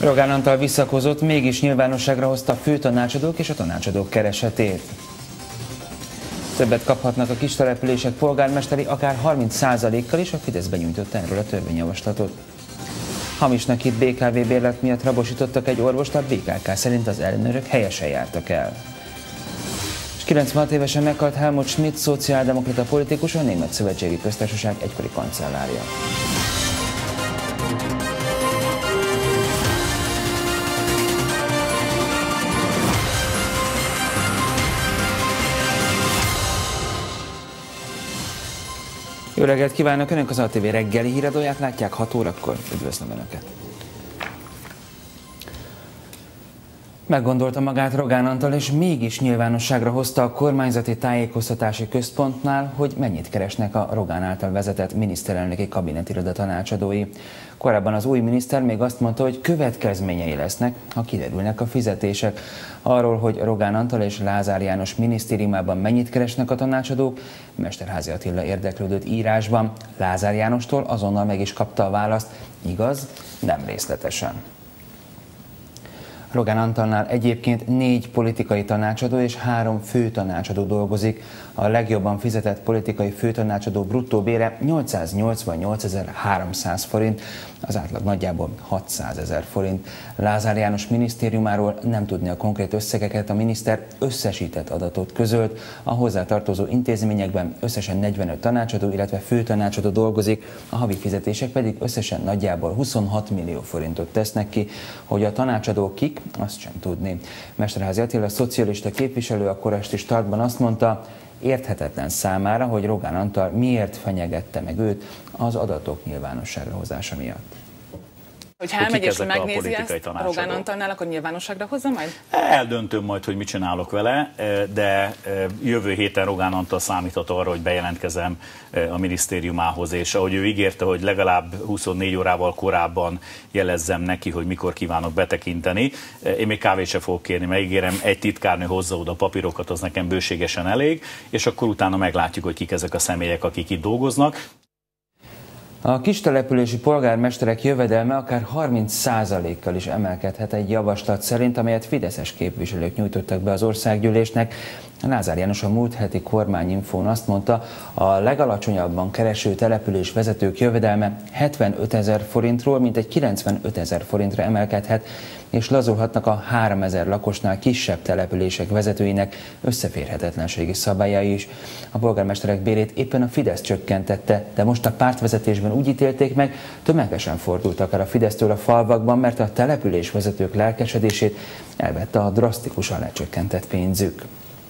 Rogán Antal visszakozott, mégis nyilvánosságra hozta a főtanácsadók és a tanácsadók keresetét. Többet kaphatnak a kistelepülések polgármesteri, akár 30%-kal is, a Fidesz benyújtotta erről a törvényjavaslatot. Hamisnak hitt BKV bérlet miatt rabosítottak egy orvost, a BKK szerint az ellenőrök helyesen jártak el. És 96 évesen meghalt Helmut Schmidt, szociáldemokrata politikus, a Német Szövetségi Köztársaság egykori kancellárja. Jó reggelt kívánok! Önök az ATV reggeli híradóját látják 6 órakor. Üdvözlöm Önöket! Meggondolta magát Rogán Antal, és mégis nyilvánosságra hozta a kormányzati tájékoztatási központnál, hogy mennyit keresnek a Rogán által vezetett miniszterelnöki kabinetiroda tanácsadói. Korábban az új miniszter még azt mondta, hogy következményei lesznek, ha kiderülnek a fizetések. Arról, hogy Rogán Antal és Lázár János minisztériumában mennyit keresnek a tanácsadók, Mesterházy Attila érdeklődött írásban. Lázár Jánostól azonnal meg is kapta a választ, igaz, nem részletesen. Rogán Antalnál egyébként 4 politikai tanácsadó és 3 főtanácsadó dolgozik. A legjobban fizetett politikai főtanácsadó bruttó bére 888.300 forint, az átlag nagyjából 600.000 forint. Lázár János minisztériumáról nem tudni a konkrét összegeket, a miniszter összesített adatot közölt. A hozzátartozó intézményekben összesen 45 tanácsadó, illetve főtanácsadó dolgozik, a havi fizetések pedig összesen nagyjából 26 millió forintot tesznek ki. Hogy a tanácsadók kik, azt sem tudni. Mesterházy Attila, szocialista képviselő a Koresti Startban azt mondta, érthetetlen számára, hogy Rogán Antal miért fenyegette meg őt az adatok nyilvánosságra hozása miatt. Hogyha elmegy és megnézi ezt Rogán Antalnál, akkor nyilvánosságra hozza majd? Eldöntöm majd, hogy mit csinálok vele, de jövő héten Rogán Antal számíthat arra, hogy bejelentkezem a minisztériumához, és ahogy ő ígérte, hogy legalább 24 órával korábban jelezzem neki, hogy mikor kívánok betekinteni. Én még kávét sem fogok kérni, megígérem, egy titkárnő hozza oda a papírokat, az nekem bőségesen elég, és akkor utána meglátjuk, hogy kik ezek a személyek, akik itt dolgoznak. A kistelepülési polgármesterek jövedelme akár 30%-kal is emelkedhet egy javaslat szerint, amelyet fideszes képviselők nyújtottak be az országgyűlésnek. Lázár János a múlt heti kormányinfón azt mondta, a legalacsonyabban kereső település vezetők jövedelme 75.000 forintról mintegy 95.000 forintra emelkedhet, és lazulhatnak a 3000 lakosnál kisebb települések vezetőinek összeférhetetlenségi szabályai is. A polgármesterek bérét éppen a Fidesz csökkentette, de most a pártvezetésben úgy ítélték meg, tömegesen fordultak el a Fidesztől a falvakban, mert a településvezetők lelkesedését elvette a drasztikusan lecsökkentett pénzük.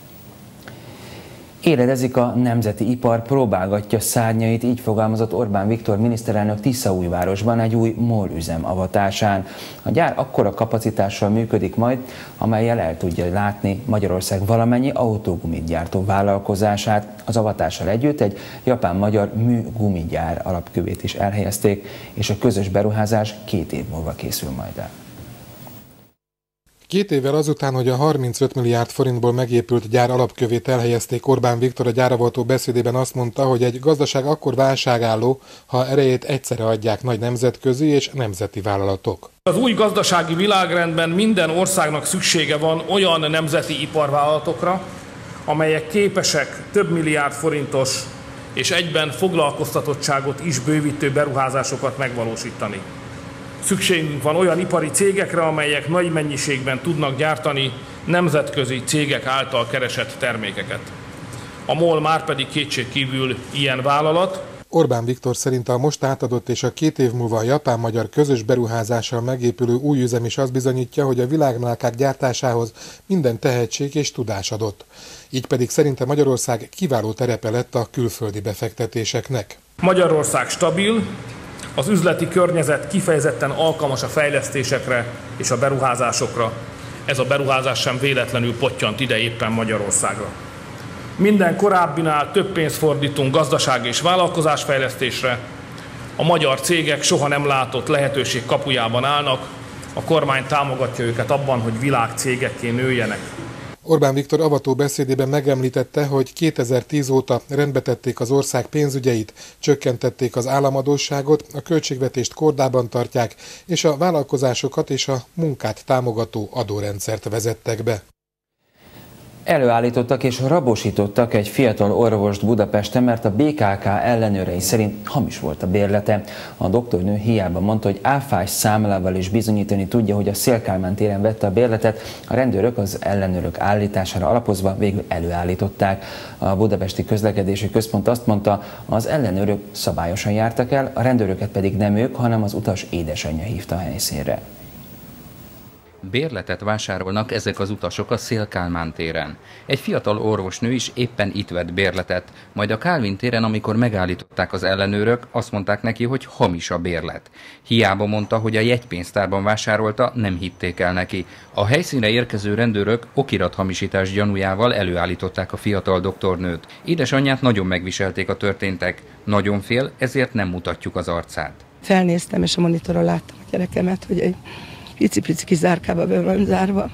Éledezik a nemzeti ipar, próbálgatja szárnyait, így fogalmazott Orbán Viktor miniszterelnök Tiszaújvárosban egy új MOL üzem avatásán. A gyár akkora kapacitással működik majd, amellyel el tudja látni Magyarország valamennyi autógumit gyártó vállalkozását. Az avatással együtt egy japán-magyar műgumigyár alapkövét is elhelyezték, és a közös beruházás 2 év múlva készül majd el. 2 évvel azután, hogy a 35 milliárd forintból megépült gyár alapkövét elhelyezték, Orbán Viktor a gyáravató beszédében azt mondta, hogy egy gazdaság akkor válságálló, ha erejét egyszerre adják nagy nemzetközi és nemzeti vállalatok. Az új gazdasági világrendben minden országnak szüksége van olyan nemzeti iparvállalatokra, amelyek képesek több milliárd forintos és egyben foglalkoztatottságot is bővítő beruházásokat megvalósítani. Szükségünk van olyan ipari cégekre, amelyek nagy mennyiségben tudnak gyártani nemzetközi cégek által keresett termékeket. A MOL márpedig kétségkívül ilyen vállalat. Orbán Viktor szerint a most átadott és a 2 év múlva a japán-magyar közös beruházással megépülő új üzem is azt bizonyítja, hogy a világmárkák gyártásához minden tehetség és tudás adott. Így pedig szerinte Magyarország kiváló terepe lett a külföldi befektetéseknek. Magyarország stabil, az üzleti környezet kifejezetten alkalmas a fejlesztésekre és a beruházásokra. Ez a beruházás sem véletlenül pottyant ide éppen Magyarországra. Minden korábbinál több pénzt fordítunk gazdaság és vállalkozásfejlesztésre. A magyar cégek soha nem látott lehetőség kapujában állnak. A kormány támogatja őket abban, hogy világcégekké nőjenek. Orbán Viktor avató beszédében megemlítette, hogy 2010 óta rendbe tették az ország pénzügyeit, csökkentették az államadósságot, a költségvetést kordában tartják, és a vállalkozásokat és a munkát támogató adórendszert vezettek be. Előállítottak és rabosítottak egy fiatal orvost Budapesten, mert a BKK ellenőrei szerint hamis volt a bérlete. A doktornő hiába mondta, hogy áfás számlával is bizonyítani tudja, hogy a Széll-Kálmán téren vette a bérletet. A rendőrök az ellenőrök állítására alapozva végül előállították. A Budapesti Közlekedési Központ azt mondta, az ellenőrök szabályosan jártak el, a rendőröket pedig nem ők, hanem az utas édesanyja hívta a helyszínre. Bérletet vásárolnak ezek az utasok a Széll-Kálmán téren. Egy fiatal orvosnő is éppen itt vett bérletet, majd a Kálvin téren, amikor megállították az ellenőrök, azt mondták neki, hogy hamis a bérlet. Hiába mondta, hogy a jegypénztárban vásárolta, nem hitték el neki. A helyszínre érkező rendőrök okirathamisítás gyanújával előállították a fiatal doktornőt. Édesanyját nagyon megviselték a történtek. Nagyon fél, ezért nem mutatjuk az arcát. Felnéztem, és a monitoron láttam a gyerekemet, hogy egy pici kis zárkába be van zárva,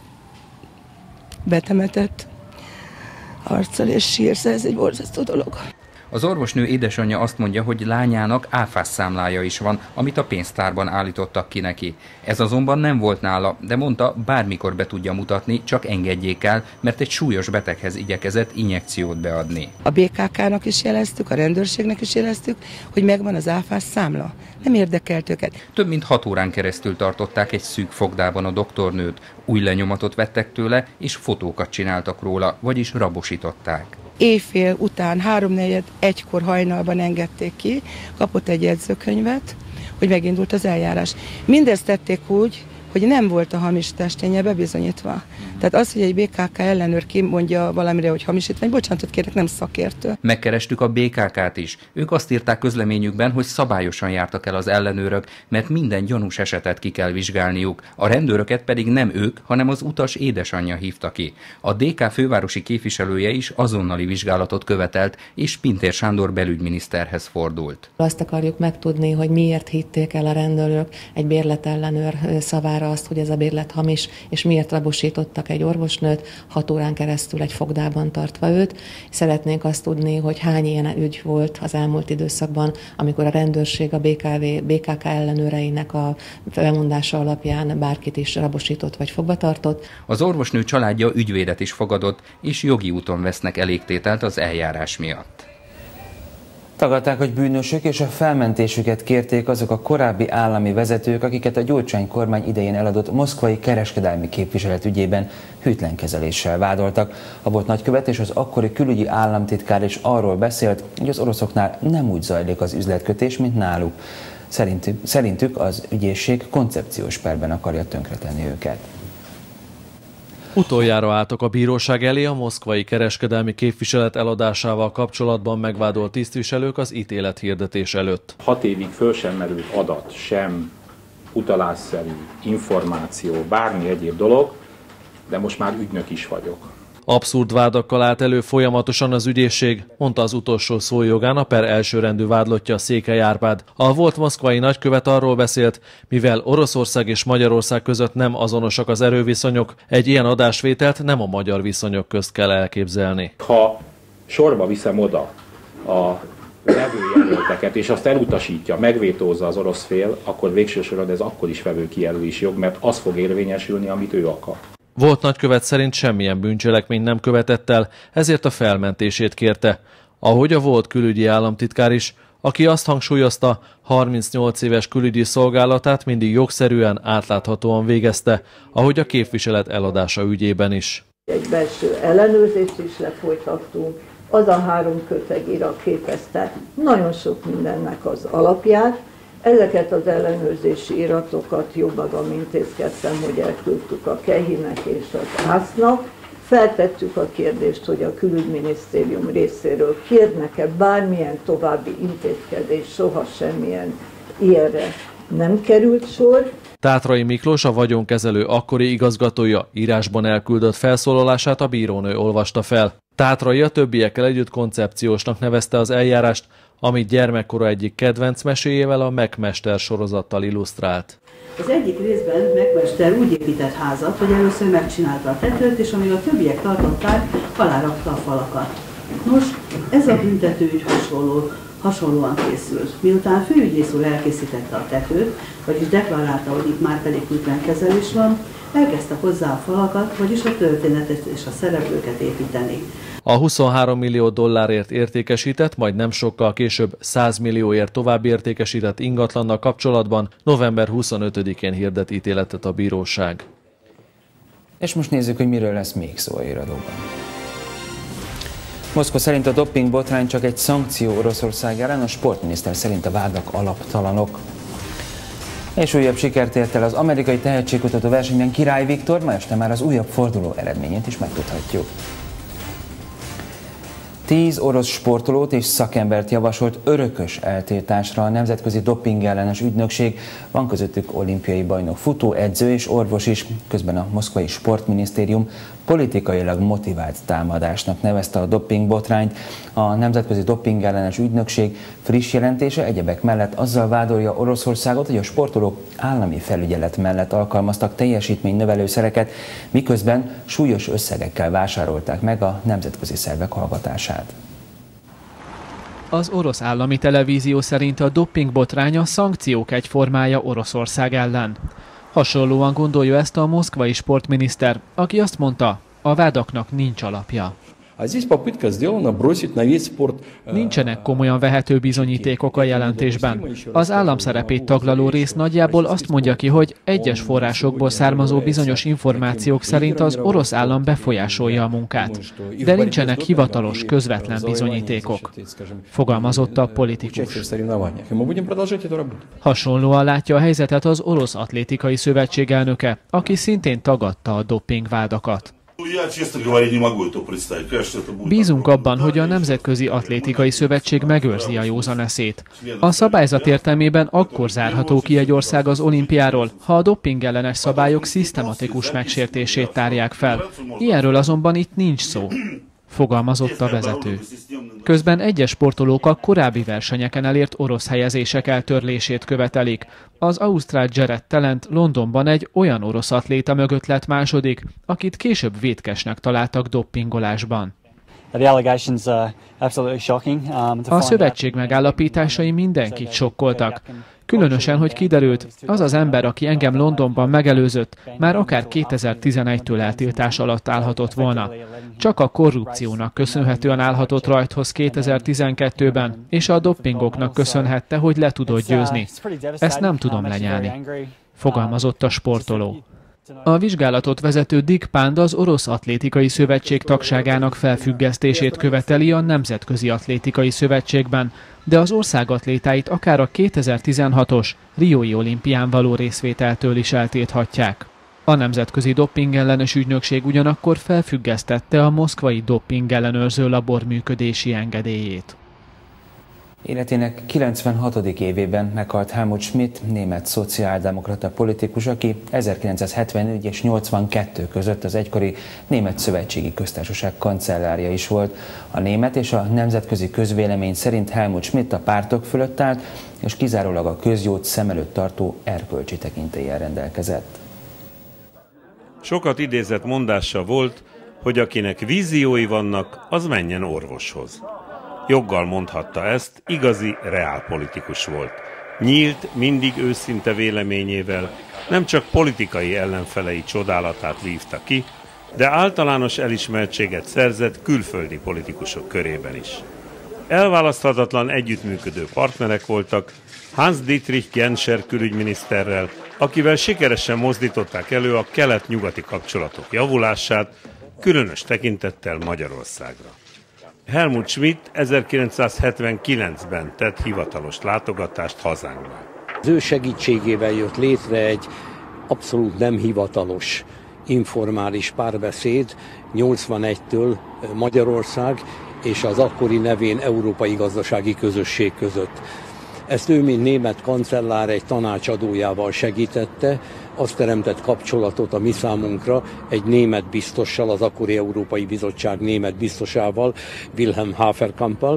betemetett arccal és sírsz, ez egy borzasztó dolog. Az orvosnő édesanyja azt mondja, hogy lányának áfás számlája is van, amit a pénztárban állítottak ki neki. Ez azonban nem volt nála, de mondta, bármikor be tudja mutatni, csak engedjék el, mert egy súlyos beteghez igyekezett injekciót beadni. A BKK-nak is jeleztük, a rendőrségnek is jeleztük, hogy megvan az áfás számla. Nem érdekelt őket. Több mint 6 órán keresztül tartották egy szűk fogdában a doktornőt. Új lenyomatot vettek tőle, és fotókat csináltak róla, vagyis rabosították. Éjfél után 3-4-1-kor hajnalban engedték ki, kapott egy jegyzőkönyvet, hogy megindult az eljárás. Mindezt tették úgy, hogy nem volt a hamis testénye bebizonyítva. Tehát az, hogy egy BKK ellenőr kimondja valamire, hogy hamisítvány, bocsánatot kérek, nem szakértő. Megkerestük a BKK-t is. Ők azt írták közleményükben, hogy szabályosan jártak el az ellenőrök, mert minden gyanús esetet ki kell vizsgálniuk. A rendőröket pedig nem ők, hanem az utas édesanyja hívta ki. A DK fővárosi képviselője is azonnali vizsgálatot követelt, és Pintér Sándor belügyminiszterhez fordult. Azt akarjuk megtudni, hogy miért hitték el a rendőrök egy bérletellenőr szavára azt, hogy ez a bérlet hamis, és miért rabosítottak egy orvosnőt, 6 órán keresztül egy fogdában tartva őt. Szeretnénk azt tudni, hogy hány ilyen ügy volt az elmúlt időszakban, amikor a rendőrség a BKK ellenőreinek a felmondása alapján bárkit is rabosított vagy fogva tartott. Az orvosnő családja ügyvédet is fogadott, és jogi úton vesznek elégtételt az eljárás miatt. Tagadták, hogy bűnösök, és a felmentésüket kérték azok a korábbi állami vezetők, akiket a Gyurcsány kormány idején eladott moszkvai kereskedelmi képviselet ügyében hűtlen kezeléssel vádoltak. A volt nagykövet és az akkori külügyi államtitkár is arról beszélt, hogy az oroszoknál nem úgy zajlik az üzletkötés, mint náluk. Szerintük az ügyészség koncepciós perben akarja tönkretenni őket. Utoljára álltak a bíróság elé a moszkvai kereskedelmi képviselet eladásával kapcsolatban megvádolt tisztviselők az ítélethirdetés előtt. 6 évig föl sem merült adat, sem utalásszerű információ, bármi egyéb dolog, de most már ügynök is vagyok. Abszurd vádakkal állt elő folyamatosan az ügyészség, mondta az utolsó szó jogán a per elsőrendű vádlottja Székely Árpád. A volt moszkvai nagykövet arról beszélt, mivel Oroszország és Magyarország között nem azonosak az erőviszonyok, egy ilyen adásvételt nem a magyar viszonyok közt kell elképzelni. Ha sorba viszem oda a vevőjelölteket, és azt elutasítja, megvétózza az orosz fél, akkor végső soron ez akkor is vevőkijelölési jog, mert az fog érvényesülni, amit ő akar. Volt nagykövet szerint semmilyen bűncselekményt nem követett el, ezért a felmentését kérte. Ahogy a volt külügyi államtitkár is, aki azt hangsúlyozta, 38 éves külügyi szolgálatát mindig jogszerűen, átláthatóan végezte, ahogy a képviselet eladása ügyében is. Egy belső ellenőrzést is lefolytattunk, az a 3 kötegirat képezte nagyon sok mindennek az alapját. Ezeket az ellenőrzési iratokat jobbagam intézkedtem, hogy elküldtük a KEHI-nek és az ÁSZ-nak. Feltettük a kérdést, hogy a külügyminisztérium részéről kérnek-e bármilyen további intézkedés, soha semmilyen ilyenre nem került sor. Tátrai Miklós, a vagyonkezelő akkori igazgatója írásban elküldött felszólalását a bírónő olvasta fel. Tátrai a többiekkel együtt koncepciósnak nevezte az eljárást, amit gyermekkora egyik kedvenc meséjével, a Megmester sorozattal illusztrált. Az egyik részben Megmester úgy épített házat, hogy először megcsinálta a tetőt, és amíg a többiek tartották, alárakta a falakat. Nos, ez a büntetőügy hasonlóan készült. Miután a főügyész úr elkészítette a tetőt, vagyis deklarálta, hogy itt már pedig kezelés van, elkezdte hozzá a falakat, vagyis a történetet és a szereplőket építeni. A 23 millió dollárért értékesített, majd nem sokkal később 100 millióért tovább értékesített ingatlannal kapcsolatban november 25-én hirdet ítéletet a bíróság. És most nézzük, hogy miről lesz még szó a híradóban. Moszkva szerint a doping botrány csak egy szankció Oroszország ellen, a sportminiszter szerint a vádak alaptalanok. És újabb sikert ért el az amerikai tehetségkutató versenyben Király Viktor, ma este már az újabb forduló eredményét is megtudhatjuk. 10 orosz sportolót és szakembert javasolt örökös eltiltásra a Nemzetközi Dopingellenes Ügynökség, van közöttük olimpiai bajnok, futó, edző és orvos is. Közben a moszkvai sportminisztérium politikailag motivált támadásnak nevezte a dopingbotrányt. A Nemzetközi Dopingellenes Ügynökség friss jelentése egyebek mellett azzal vádolja Oroszországot, hogy a sportolók állami felügyelet mellett alkalmaztak teljesítménynövelőszereket, miközben súlyos összegekkel vásárolták meg a nemzetközi szervek hallgatását. Az orosz állami televízió szerint a dopingbotrány a szankciók egy formája Oroszország ellen. Hasonlóan gondolja ezt a moszkvai sportminiszter, aki azt mondta, a vádaknak nincs alapja. Nincsenek komolyan vehető bizonyítékok a jelentésben. Az állam szerepét taglaló rész nagyjából azt mondja ki, hogy egyes forrásokból származó bizonyos információk szerint az orosz állam befolyásolja a munkát. De nincsenek hivatalos, közvetlen bizonyítékok, fogalmazott a politikus. Hasonlóan látja a helyzetet az Orosz Atlétikai Szövetség elnöke, aki szintén tagadta a dopingvádakat. Bízunk abban, hogy a Nemzetközi Atlétikai Szövetség megőrzi a józan eszét. A szabályzat értelmében akkor zárható ki egy ország az olimpiáról, ha a dopingellenes szabályok szisztematikus megsértését tárják fel. Ilyenről azonban itt nincs szó, fogalmazott a vezető. Közben egyes sportolók a korábbi versenyeken elért orosz helyezések eltörlését követelik. Az ausztrál Jared Talent Londonban egy olyan orosz atléta mögött lett második, akit később vétkesnek találtak doppingolásban. A szövetség megállapításai mindenkit sokkoltak. Különösen, hogy kiderült, az az ember, aki engem Londonban megelőzött, már akár 2011-től eltiltás alatt állhatott volna. Csak a korrupciónak köszönhetően állhatott rajthoz 2012-ben, és a dopingoknak köszönhette, hogy le tudott győzni. Ezt nem tudom lenyelni, fogalmazott a sportoló. A vizsgálatot vezető Dick Pand az Orosz Atlétikai Szövetség tagságának felfüggesztését követeli a Nemzetközi Atlétikai Szövetségben, de az ország atlétáit akár a 2016-os Riói olimpián való részvételtől is eltilthatják. A Nemzetközi Dopingellenes Ügynökség ugyanakkor felfüggesztette a moszkvai dopingellenőrző labor működési engedélyét. Életének 96. évében meghalt Helmut Schmidt, német szociáldemokrata politikus, aki 1974 és 82 között az egykori Német Szövetségi Köztársaság kancellárja is volt. A német és a nemzetközi közvélemény szerint Helmut Schmidt a pártok fölött állt, és kizárólag a közjót szem előtt tartó erkölcsi tekintéllyel rendelkezett. Sokat idézett mondása volt, hogy akinek víziói vannak, az menjen orvoshoz. Joggal mondhatta ezt, igazi reálpolitikus volt. Nyílt, mindig őszinte véleményével, nem csak politikai ellenfelei csodálatát vívta ki, de általános elismertséget szerzett külföldi politikusok körében is. Elválaszthatatlan együttműködő partnerek voltak, Hans-Dietrich Genscher külügyminiszterrel, akivel sikeresen mozdították elő a kelet-nyugati kapcsolatok javulását, különös tekintettel Magyarországra. Helmut Schmidt 1979-ben tett hivatalos látogatást hazánkba. Az ő segítségével jött létre egy abszolút nem hivatalos, informális párbeszéd 81-től Magyarország és az akkori nevén Európai Gazdasági Közösség között. Ezt ő, mint német kancellár egy tanácsadójával segítette, azt teremtett kapcsolatot a mi számunkra egy német biztossal, az akkori Európai Bizottság német biztosával, Wilhelm Haferkampal,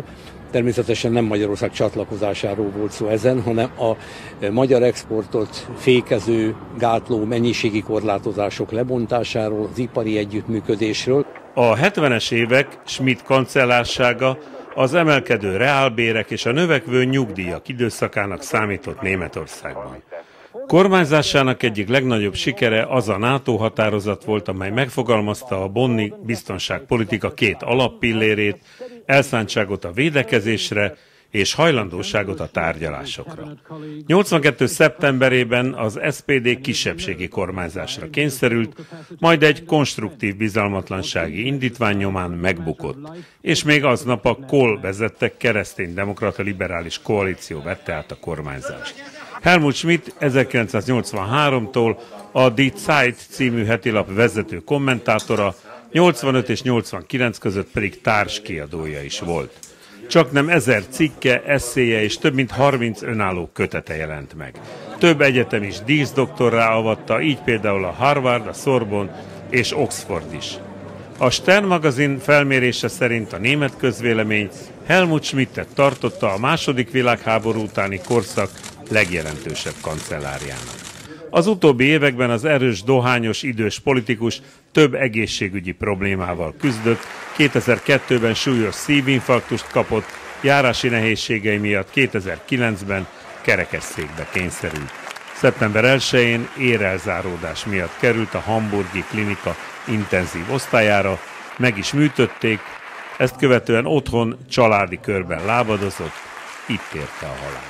Természetesen nem Magyarország csatlakozásáról volt szó ezen, hanem a magyar exportot fékező, gátló mennyiségi korlátozások lebontásáról, az ipari együttműködésről. A 70-es évek Schmidt kancellársága az emelkedő reálbérek és a növekvő nyugdíjak időszakának számított Németországban. Kormányzásának egyik legnagyobb sikere az a NATO határozat volt, amely megfogalmazta a bonni biztonságpolitika két alappillérét, elszántságot a védekezésre és hajlandóságot a tárgyalásokra. 82. szeptemberében az SPD kisebbségi kormányzásra kényszerült, majd egy konstruktív bizalmatlansági indítvány nyomán megbukott, és még aznap a Kohl vezette kereszténydemokrata liberális koalíció vette át a kormányzást. Helmut Schmidt 1983-tól a Die Zeit című hetilap vezető kommentátora, 85 és 89 között pedig társkiadója is volt. Csaknem 1000 cikke, esszéje és több mint 30 önálló kötete jelent meg. Több egyetem is díszdoktorrá avatta, így például a Harvard, a Sorbonne és Oxford is. A Stern magazin felmérése szerint a német közvélemény Helmut Schmidtet tartotta a második világháború utáni korszak legjelentősebb kancellárjának. Az utóbbi években az erős, dohányos, idős politikus több egészségügyi problémával küzdött, 2002-ben súlyos szívinfarktust kapott, járási nehézségei miatt 2009-ben kerekesszékbe kényszerült. Szeptember 1-én érelzáródás miatt került a hamburgi klinika intenzív osztályára, meg is műtötték, ezt követően otthon családi körben lábadozott, itt érte a halál.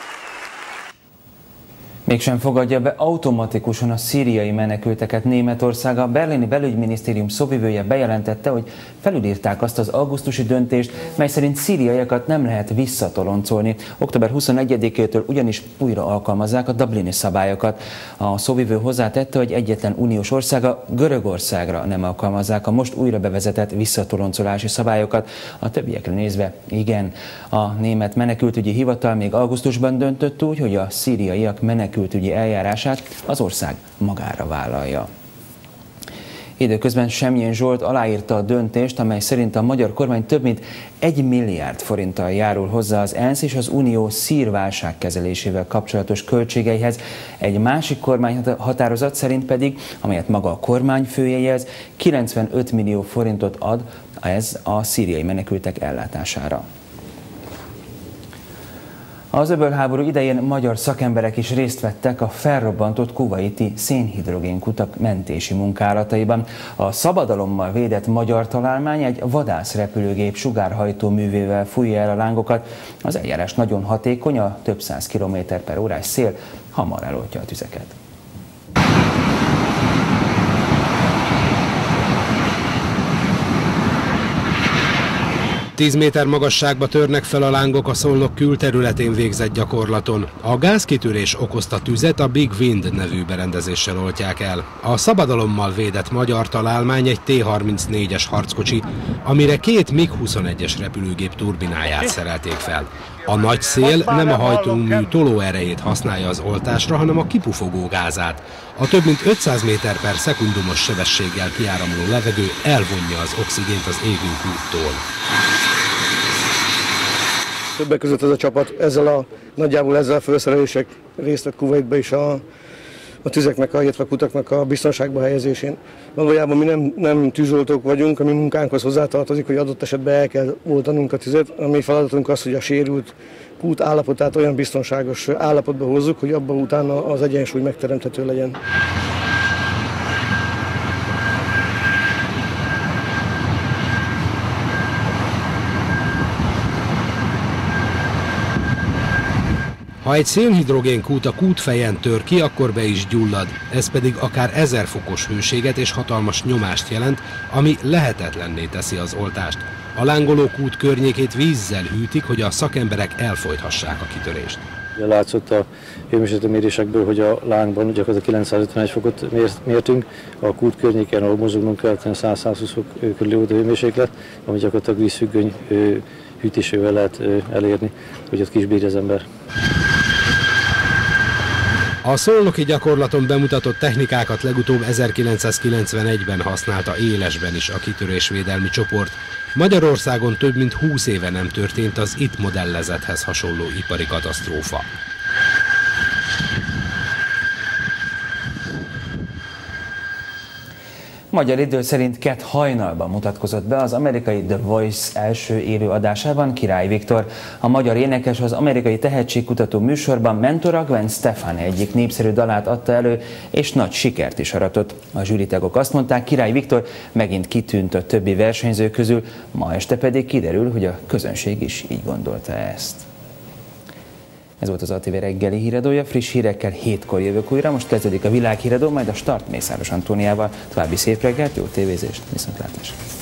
Mégsem fogadja be automatikusan a szíriai menekülteket Németország. A berlini belügyminisztérium szóvivője bejelentette, hogy felülírták azt az augusztusi döntést, mely szerint szíriaiakat nem lehet visszatoloncolni. Október 21-től ugyanis újra alkalmazzák a dublini szabályokat. A szóvivő hozzátette, hogy egyetlen uniós országa, Görögországra nem alkalmazzák a most újra bevezetett visszatoloncolási szabályokat. A többiekre nézve igen. A német menekültügyi hivatal még augusztusban döntött úgy, hogy a szíriaiak menekültügyi eljárását az ország magára vállalja. Időközben Semjén Zsolt aláírta a döntést, amely szerint a magyar kormány több mint 1 milliárd forinttal járul hozzá az ENSZ és az Unió szírválság kezelésével kapcsolatos költségeihez. Egy másik kormányhatározat szerint pedig, amelyet maga a kormányfője jelez, 95 millió forintot ad ez a szíriai menekültek ellátására. Az öbölháború idején magyar szakemberek is részt vettek a felrobbantott kuvaiti szénhidrogénkutak mentési munkálataiban. A szabadalommal védett magyar találmány egy vadászrepülőgép sugárhajtóművével fújja el a lángokat. Az eljárás nagyon hatékony, a több száz km/órás szél hamar eloltja a tüzeket. 10 méter magasságba törnek fel a lángok a Szolnok külterületén végzett gyakorlaton. A gázkitörés okozta tüzet a Big Wind nevű berendezéssel oltják el. A szabadalommal védett magyar találmány egy T-34-es harckocsi, amire 2 MiG-21-es repülőgép turbináját szerelték fel. A nagy szél nem a hajtómű tolóerejét használja az oltásra, hanem a kipufogó gázát. A több mint 500 méter/szekundumos sebességgel kiáramló levegő elvonja az oxigént az égő kúttól. Többek között ez a csapat nagyjából ezzel a felszerelések részt vett Kuwaitba is a tüzeknek, illetve a kutaknak a biztonságba helyezésén. Valójában mi nem tűzoltók vagyunk, a mi munkánkhoz hozzátartozik, hogy adott esetben el kell oltanunk a tüzet. A mi feladatunk az, hogy a sérült kút állapotát olyan biztonságos állapotba hozzuk, hogy abban utána az egyensúly megteremthető legyen. Ha egy szénhidrogénkút a kútfejen tör ki, akkor be is gyullad. Ez pedig akár 1000 fokos hőséget és hatalmas nyomást jelent, ami lehetetlenné teszi az oltást. A lángoló kút környékét vízzel hűtik, hogy a szakemberek elfojthassák a kitörést. Látszott a hőmérsékleti mérésekből, hogy a lángban gyakorlatilag 951 fokot mértünk, a kút környéken, ahol mozognunk kell, 100-120 fok körüli volt a hőmérséklet, ami gyakorlatilag vízfüggöny hűtésével lehet elérni, hogy ott kis bírja az ember. A szolnoki gyakorlaton bemutatott technikákat legutóbb 1991-ben használta élesben is a kitörésvédelmi csoport. Magyarországon több mint 20 éve nem történt az itt modellezethez hasonló ipari katasztrófa. Magyar idő szerint kedd hajnalban mutatkozott be az amerikai The Voice első élő adásában Király Viktor. A magyar énekes az amerikai tehetségkutató műsorban mentora Gwen Stefani egyik népszerű dalát adta elő, és nagy sikert is aratott. A zsűritagok azt mondták, Király Viktor megint kitűnt a többi versenyző közül, ma este pedig kiderül, hogy a közönség is így gondolta ezt. Ez volt az ATV reggeli híradója, friss hírekkel 7-kor jövök újra, most kezdődik a világhíradó, majd a Start Mészáros Antóniával. További szép reggelt, jó tévézést, viszontlátásra!